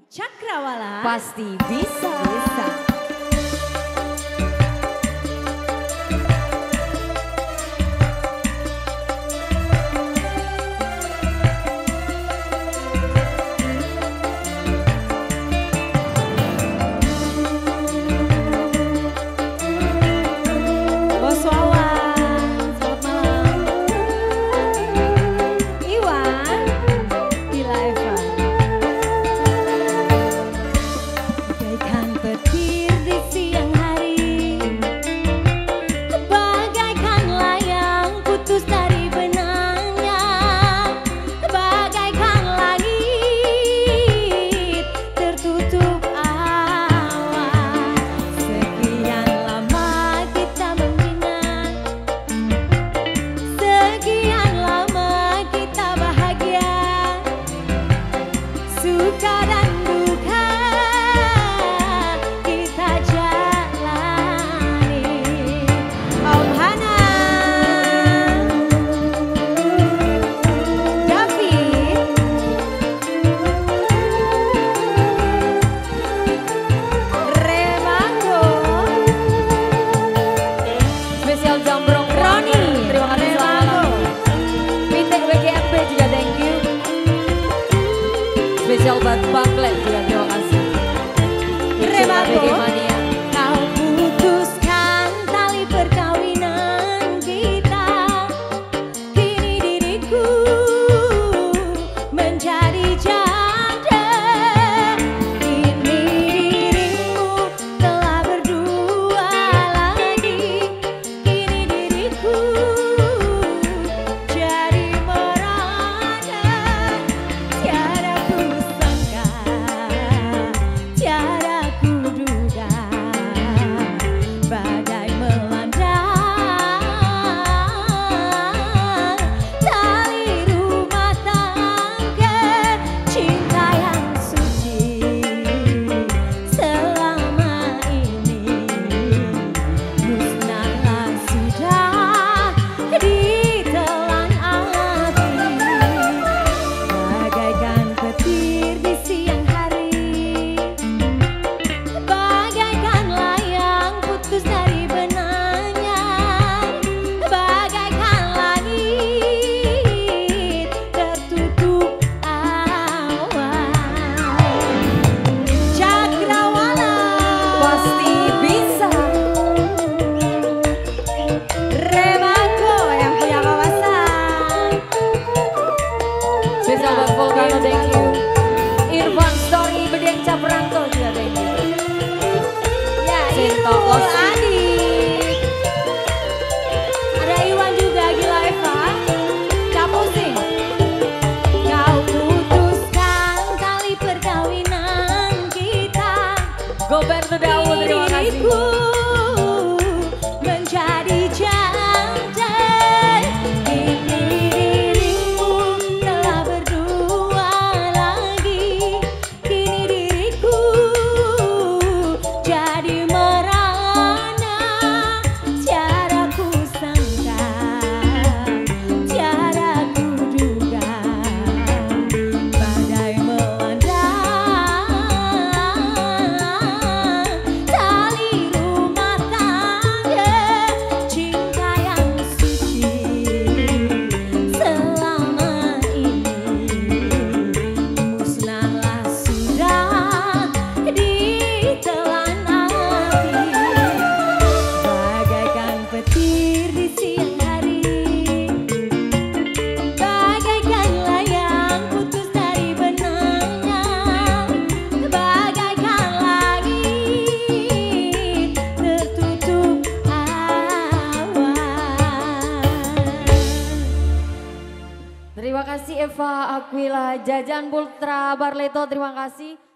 Cakrawala pasti bisa. Spesial buat Banglet juga terima kasih. Terima kasih. Kau putuskan tali perkawinan kita, kini diriku menjadi janda. Kini dirimu telah berdua lagi, kini diriku jadi merana. Tiada tiada kuduga badai melanda, tali rumah tangga cinta yang suci selama ini musnahlah sudah ditelan api bagaikan petir di siang hari. Spesial buat Volcano, thank you. Irfan Story Bedeng Capranto juga thank you. Ya, Irfan Adik. Ada Iwan juga, Gila Eva. Kamu sing. Kau putuskan tali perkawinan kita. Goberto Daud, terima kasih. Menjadi janda. Kini dirimu telah berdua lagi. Kini diriku jadi merana. Tiada kusangka, tiada kuduga badai melanda. Tali rumah tangga cinta yang suci selama ini musnahlah sudah ditelan api bagaikan petir di siang hari, bagaikan layang putus dari benangnya, bagaikan langit tertutup awan. Terima kasih Eva Aquila, Jajan Putra Barleto, terima kasih.